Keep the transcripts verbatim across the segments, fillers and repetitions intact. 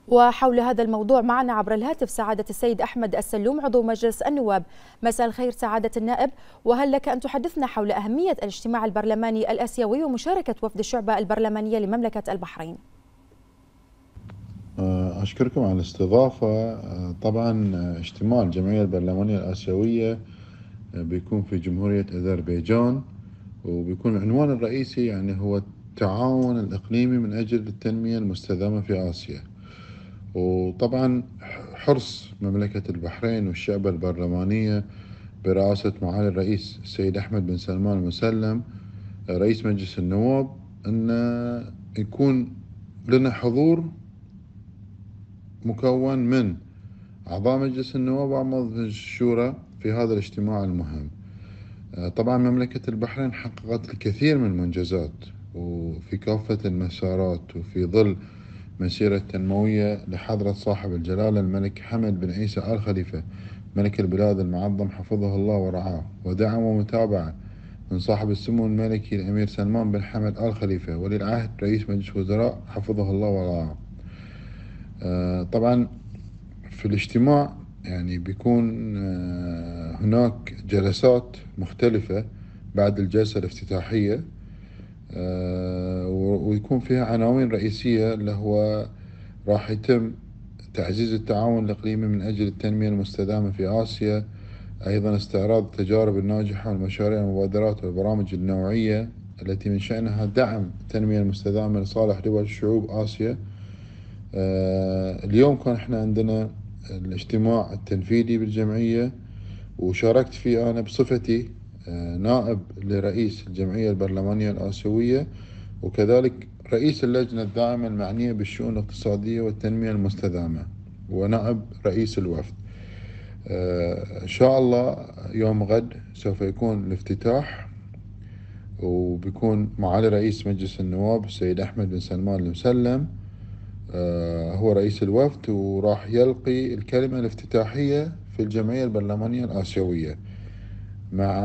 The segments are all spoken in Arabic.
وحول هذا الموضوع معنا عبر الهاتف سعادة السيد أحمد السلوم عضو مجلس النواب. مساء الخير سعادة النائب، وهل لك أن تحدثنا حول أهمية الاجتماع البرلماني الآسيوي ومشاركة وفد الشعبة البرلمانية لمملكة البحرين؟ أشكركم على الاستضافة. طبعا اجتماع الجمعية البرلمانية الآسيوية بيكون في جمهورية أذربيجان، وبيكون العنوان الرئيسي يعني هو التعاون الإقليمي من أجل التنمية المستدامة في آسيا. وطبعا حرص مملكة البحرين والشعب البرلمانية برئاسة معالي الرئيس السيد أحمد بن سلمان المسلم رئيس مجلس النواب أن يكون لنا حضور مكون من أعضاء مجلس النواب وأعضاء الشورى في هذا الاجتماع المهم. طبعا مملكة البحرين حققت الكثير من المنجزات وفي كافة المسارات، وفي ظل مسيرة تنموية لحضرة صاحب الجلالة الملك حمد بن عيسى آل خليفة ملك البلاد المعظم حفظه الله ورعاه، ودعم ومتابعة من صاحب السمو الملكي الأمير سلمان بن حمد آل خليفة ولي العهد رئيس مجلس وزراء حفظه الله ورعاه. طبعا في الاجتماع يعني بيكون هناك جلسات مختلفة بعد الجلسة الافتتاحية، ويكون فيها عناوين رئيسية اللي هو راح يتم تعزيز التعاون الإقليمي من أجل التنمية المستدامة في آسيا، أيضا استعراض التجارب الناجحة والمشاريع والمبادرات والبرامج النوعية التي من شأنها دعم التنمية المستدامة لصالح دول شعوب آسيا. اليوم كان احنا عندنا الاجتماع التنفيذي بالجمعية، وشاركت فيه أنا بصفتي نائب لرئيس الجمعية البرلمانية الآسيوية، وكذلك رئيس اللجنة الدائمة المعنية بالشؤون الاقتصادية والتنمية المستدامة، ونائب رئيس الوفد. إن شاء الله يوم غد سوف يكون الافتتاح، وبيكون معالي رئيس مجلس النواب السيد أحمد بن سلمان المسلم هو رئيس الوفد، وراح يلقي الكلمة الافتتاحية في الجمعية البرلمانية الآسيوية مع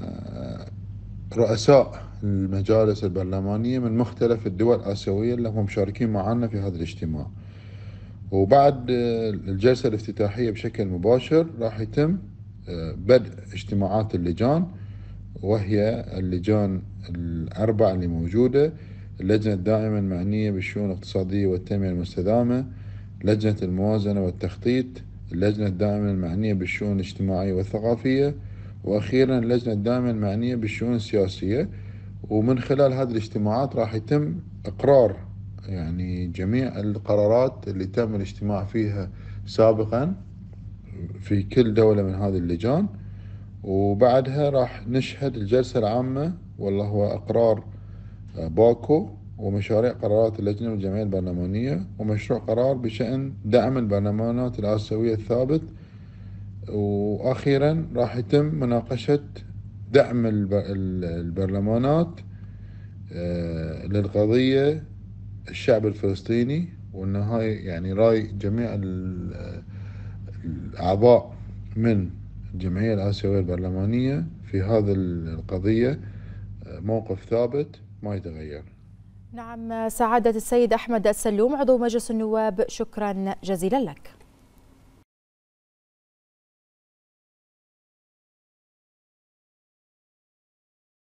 رؤساء المجالس البرلمانية من مختلف الدول الآسيوية اللي هم مشاركين معنا في هذا الاجتماع. وبعد الجلسة الافتتاحية بشكل مباشر راح يتم بدء اجتماعات اللجان، وهي اللجان الأربع اللي موجودة: اللجنة الدائمة المعنية بالشؤون الاقتصادية والتنمية المستدامة، لجنة الموازنة والتخطيط، اللجنة الدائمة المعنية بالشؤون الاجتماعية والثقافية، وأخيرا اللجنة الدائمة المعنية بالشؤون السياسية. ومن خلال هذه الاجتماعات راح يتم إقرار يعني جميع القرارات اللي تم الاجتماع فيها سابقا في كل دولة من هذه اللجان، وبعدها راح نشهد الجلسة العامة والله هو إقرار باكو ومشاريع قرارات اللجنة والجمعية البرلمانية ومشروع قرار بشأن دعم البرلمانات الآسيوية الثابت. وأخيرا راح يتم مناقشة دعم البرلمانات للقضية الشعب الفلسطيني، وأن هاي يعني راي جميع الأعضاء من الجمعية الآسيوية البرلمانية في هذه القضية موقف ثابت ما يتغير. نعم سعادة السيد أحمد السلوم عضو مجلس النواب، شكرا جزيلا لك.